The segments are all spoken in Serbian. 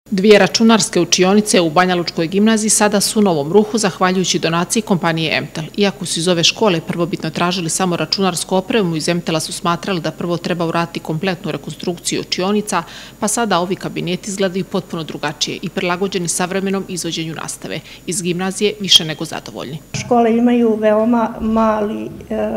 Dvije računarske učionice u Banjalučkoj gimnaziji sada su u novom ruhu zahvaljujući donaciji kompanije Emtel. Iako su iz ove škole prvobitno tražili samo računarsku opremu, iz Emtela su smatrali da prvo treba uraditi kompletnu rekonstrukciju učionica, pa sada ovi kabineti izgledaju potpuno drugačije i prilagođeni savremenom izvođenju nastave. Iz gimnazije više nego zadovoljni. Škole imaju veoma mali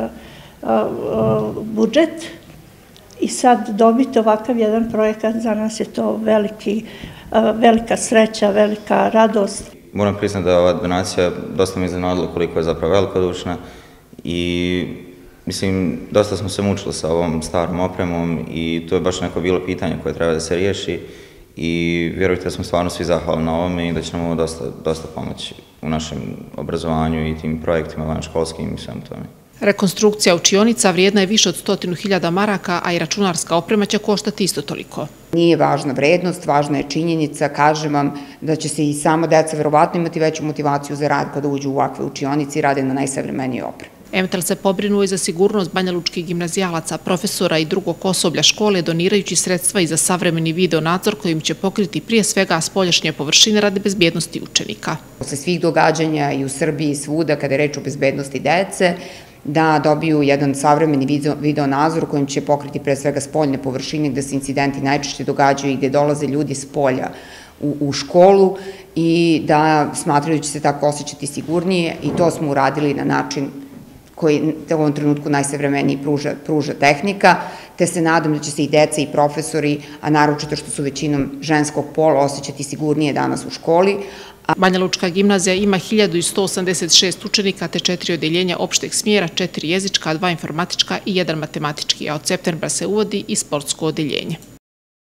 budžet i sad dobiti ovakav jedan projekat za nas je to velika sreća, velika radost. Moram priznati da ova donacija dosta me iznenadila koliko je zapravo velikodušna i mislim, dosta smo se mučili sa ovom starom opremom i to je baš neko bilo pitanje koje treba da se riješi i vjerujte da smo stvarno svi zahvalni na ovome i da će nam ovo dosta pomoći u našem obrazovanju i tim projektima vanškolskim i svemu tome. Rekonstrukcija učionica vrijedna je više od 100.000 maraka, a i računarska oprema će koštati isto toliko. Nije važna vrednost, važna je činjenica, kažem vam da će se i sama deca verovatno imati veću motivaciju za rad kada uđu u ovakve učionice i rade na najsavremenijoj opremi. Emtel se pobrinuo i za sigurnost banjalučkih gimnazijalaca, profesora i drugog osoblja škole, donirajući sredstva i za savremeni video nadzor kojim će pokriti prije svega spoljašnje površine radi bezbjednosti učenika. Posle svih događanja i u Srbiji i svuda kada je reč o bezbednosti dece, da dobiju jedan savremeni video nadzor kojim će pokriti pre svega spoljne površine gde se incidenti najčešće događaju i gde dolaze ljudi s polja u školu i da smatraju da će se tako osjećati sigurnije i to smo uradili na način koji u ovom trenutku najsavremeniji pruža tehnika, te se nadam da će se i deca i profesori, a naročito što su većinom ženskog pola, osjećati sigurnije danas u školi. Banjalučka gimnazija ima 1186 učenika te 4 odeljenja opšteg smjera, 4 jezička, 2 informatička i 1 matematički, a od septembra se uvodi i sportsko odeljenje.